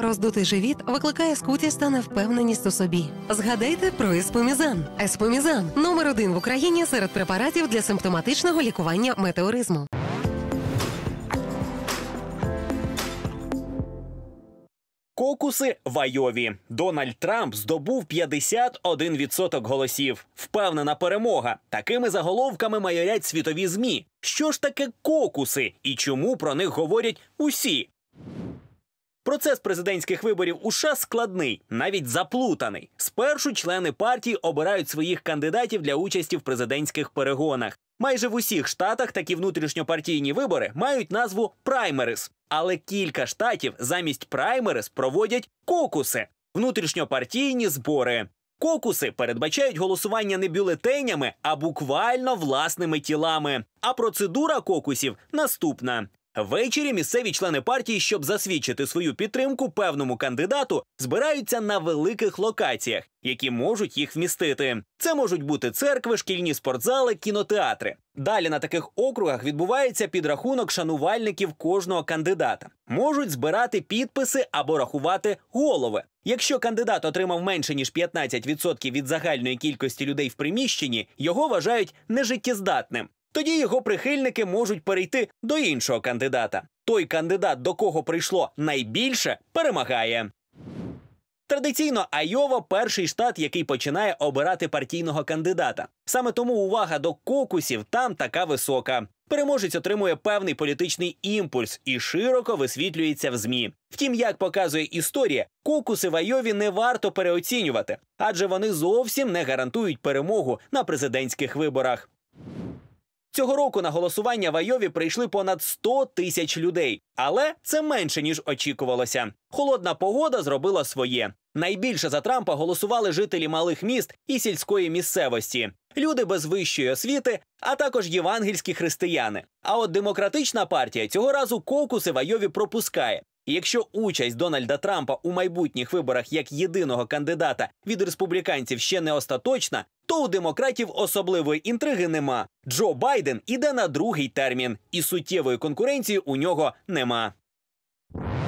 Роздутий живіт викликає скутість та невпевненість у собі. Згадайте про еспомізан. Еспомізан – номер 1 в Україні серед препаратів для симптоматичного лікування метеоризму. Кокуси в Айові. Дональд Трамп здобув 51% голосів. Впевнена перемога. Такими заголовками майорять світові ЗМІ. Що ж таке кокуси і чому про них говорять усі? Процес президентських виборів у США складний, навіть заплутаний. Спершу члени партії обирають своїх кандидатів для участі в президентських перегонах. Майже в усіх штатах такі внутрішньопартійні вибори мають назву праймерис. Але кілька штатів замість праймерис проводять кокуси – внутрішньопартійні збори. Кокуси передбачають голосування не бюлетенями, а буквально власними тілами. А процедура кокусів наступна. Ввечері місцеві члени партії, щоб засвідчити свою підтримку певному кандидату, збираються на великих локаціях, які можуть їх вмістити. Це можуть бути церкви, шкільні спортзали, кінотеатри. Далі на таких округах відбувається підрахунок шанувальників кожного кандидата. Можуть збирати підписи або рахувати голови. Якщо кандидат отримав менше, ніж 15% від загальної кількості людей в приміщенні, його вважають нежиттєздатним. Тоді його прихильники можуть перейти до іншого кандидата. Той кандидат, до кого прийшло найбільше, перемагає. Традиційно Айова – перший штат, який починає обирати партійного кандидата. Саме тому увага до кокусів там така висока. Переможець отримує певний політичний імпульс і широко висвітлюється в ЗМІ. Втім, як показує історія, кокуси в Айові не варто переоцінювати, адже вони зовсім не гарантують перемогу на президентських виборах. Цього року на голосування в Айові прийшли понад 100 тисяч людей. Але це менше, ніж очікувалося. Холодна погода зробила своє. Найбільше за Трампа голосували жителі малих міст і сільської місцевості. Люди без вищої освіти, а також євангельські християни. А от демократична партія цього разу кокуси в Айові пропускає. І якщо участь Дональда Трампа у майбутніх виборах як єдиного кандидата від республіканців ще не остаточна, то у демократів особливої інтриги нема. Джо Байден іде на другий термін, і суттєвої конкуренції у нього нема.